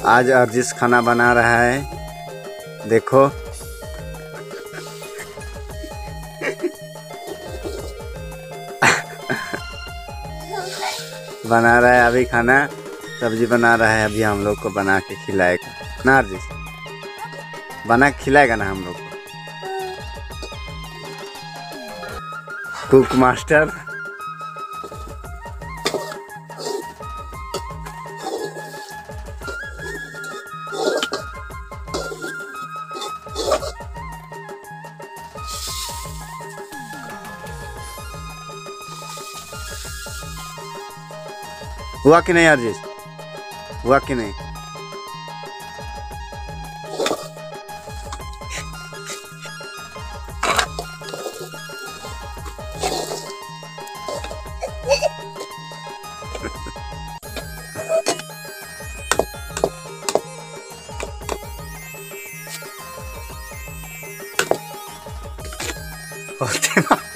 आज अर्जिश खाना बना रहा है, देखो। बना रहा है अभी खाना, सब्जी बना रहा है, अभी हम लोग को बना के खिलाएगा ना अर्जिश? बना के खिलाएगा ना हम लोग को? Cook master. हुआ कि नहीं अर्जिश? हुआ कि नहीं? होते ना।